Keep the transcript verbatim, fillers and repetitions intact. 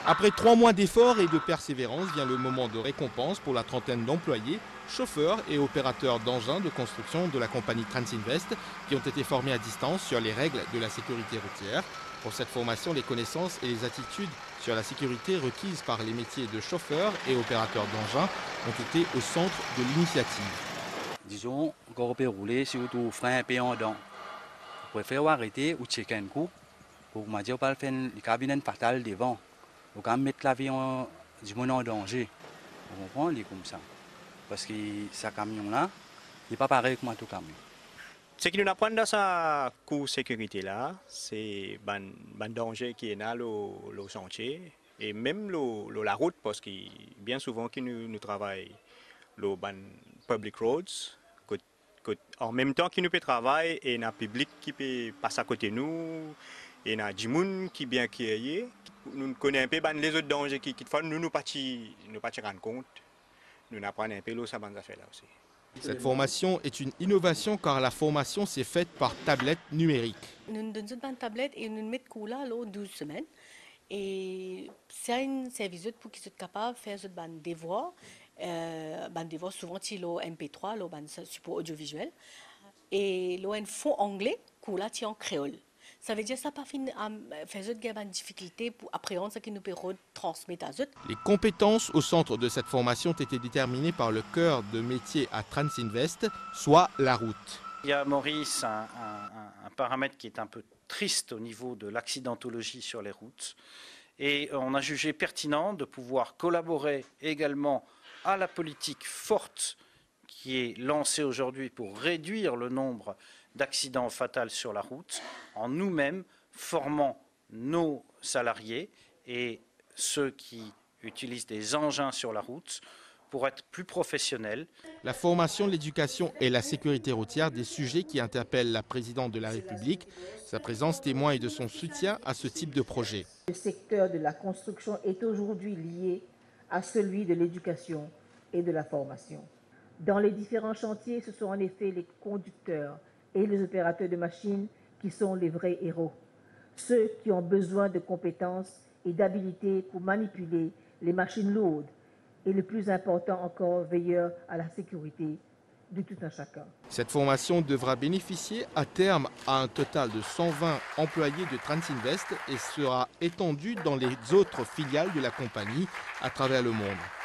Après trois mois d'efforts et de persévérance, vient le moment de récompense pour la trentaine d'employés, chauffeurs et opérateurs d'engins de construction de la compagnie Transinvest qui ont été formés à distance sur les règles de la sécurité routière. Pour cette formation, les connaissances et les attitudes sur la sécurité requises par les métiers de chauffeur et opérateur d'engins ont été au centre de l'initiative. Disons, quand on peut rouler, surtout frein et en dents. Vous pouvez arrêter ou checker un coup pour me dire pas faire une cabine fatale devant. Vous pouvez mettre l'avion du monde en danger. Vous comprenez, comme ça. Parce que ce camion-là, il n'est pas pareil que tout camion. Ce qui nous apprend dans sa cour sécurité là, c'est le danger qui est là le chantier et même le, le, la route parce que bien souvent que nous, nous travaillons le public roads, que, que, en même temps que nous peut travailler et un public qui peut passer à côté de nous et il y a des gens qui bien qui est, nous connaissons un peu les autres dangers qui qui font nous nous pas nous pas rendre compte, nous apprenons un peu l'eau ça banque affaire là aussi. Cette formation est une innovation car la formation s'est faite par tablette numérique. Nous nous donnons une tablette et nous mettons là douze semaines. Et c'est un service pour qu'ils soient capables de faire des devoirs. Euh, des devoirs souvent c'est le M P trois, le support audiovisuel. Et le fond anglais, là c'est en créole. Ça veut dire que ça pas fait une difficulté pour appréhender ce que nous pouvons transmettre à eux. Les compétences au centre de cette formation ont été déterminées par le cœur de métier à Transinvest, soit la route. Il y a, Maurice, un, un, un paramètre qui est un peu triste au niveau de l'accidentologie sur les routes. Et on a jugé pertinent de pouvoir collaborer également à la politique forte qui est lancée aujourd'hui pour réduire le nombre d'accidents fatals sur la route, en nous-mêmes formant nos salariés et ceux qui utilisent des engins sur la route pour être plus professionnels. La formation, l'éducation et la sécurité routière, des sujets qui interpellent la présidente de la République. Sa présence témoigne de son soutien à ce type de projet. Le secteur de la construction est aujourd'hui lié à celui de l'éducation et de la formation. Dans les différents chantiers, ce sont en effet les conducteurs et les opérateurs de machines qui sont les vrais héros. Ceux qui ont besoin de compétences et d'habilités pour manipuler les machines lourdes et le plus important encore, veilleurs à la sécurité de tout un chacun. Cette formation devra bénéficier à terme à un total de cent vingt employés de Transinvest et sera étendue dans les autres filiales de la compagnie à travers le monde.